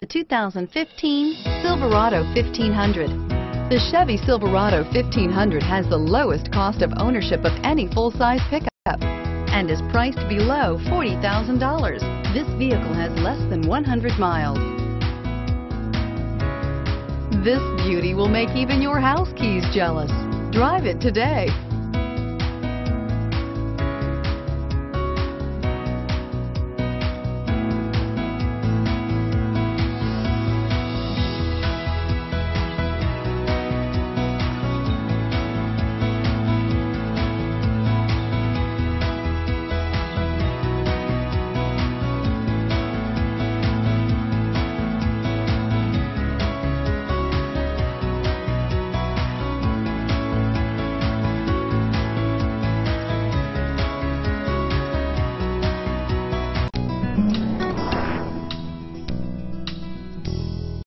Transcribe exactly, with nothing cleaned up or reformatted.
two thousand fifteen Silverado fifteen hundred. The Chevy Silverado fifteen hundred has the lowest cost of ownership of any full-size pickup and is priced below forty thousand dollars. This vehicle has less than one hundred miles. This beauty will make even your house keys jealous. Drive it today.